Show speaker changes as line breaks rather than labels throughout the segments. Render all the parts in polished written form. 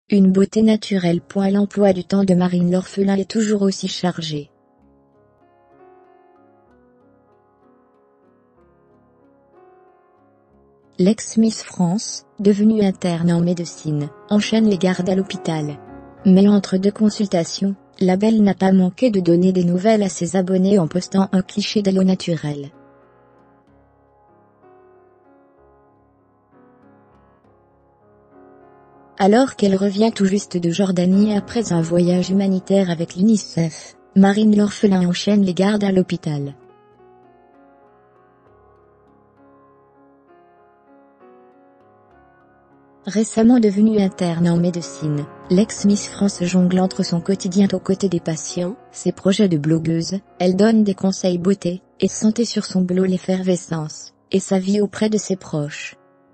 Une beauté naturelle. L'emploi du temps de Marine l'orphelin est toujours aussi chargé. L'ex-Miss France, devenue interne en médecine, enchaîne les gardes à l'hôpital. Mais entre deux consultations, la belle n'a pas manqué de donner des nouvelles à ses abonnés en postant un cliché d'elle au naturel. Alors qu'elle revient tout juste de Jordanie après un voyage humanitaire avec l'UNICEF, Marine l'orphelin enchaîne les gardes à l'hôpital. Récemment devenue interne en médecine, l'ex-Miss France jongle entre son quotidien aux côtés des patients, ses projets de blogueuse, elle donne des conseils beauté et santé sur son blog L'Effervescence, et sa vie auprès de ses proches.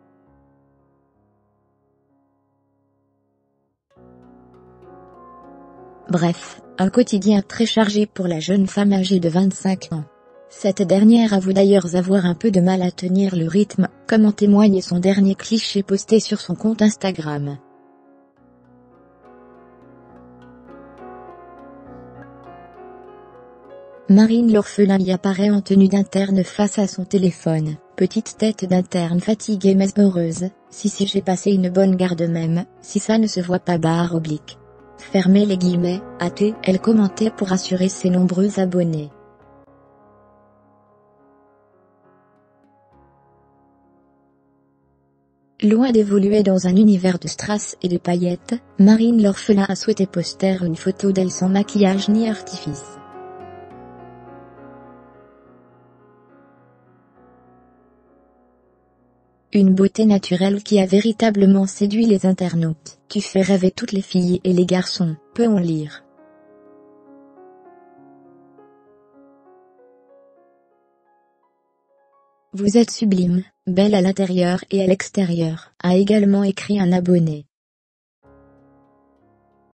Bref, un quotidien très chargé pour la jeune femme âgée de 25 ans. Cette dernière avoue d'ailleurs avoir un peu de mal à tenir le rythme, comme en témoigne son dernier cliché posté sur son compte Instagram. Marine l'orphelin y apparaît en tenue d'interne face à son téléphone, petite tête d'interne fatiguée mais heureuse, si j'ai passé une bonne garde même, si ça ne se voit pas /. Fermez les guillemets, a-t-elle commenté pour rassurer ses nombreux abonnés. Loin d'évoluer dans un univers de strass et de paillettes, Marine l'orphelin a souhaité poster une photo d'elle sans maquillage ni artifice. Une beauté naturelle qui a véritablement séduit les internautes. Tu fais rêver toutes les filles et les garçons, peut-on lire. Vous êtes sublime, belle à l'intérieur et à l'extérieur, a également écrit un abonné.